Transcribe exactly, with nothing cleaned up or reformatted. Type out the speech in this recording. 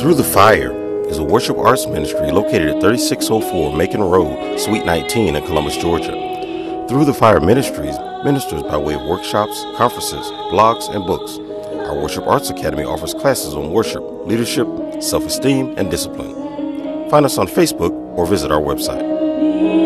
Through the Fire is a worship arts ministry located at thirty-six oh four Macon Road, Suite nineteen in Columbus, Georgia. Through the Fire Ministries ministers by way of workshops, conferences, blogs, and books. Our Worship Arts Academy offers classes on worship, leadership, self-esteem, and discipline. Find us on Facebook or visit our website.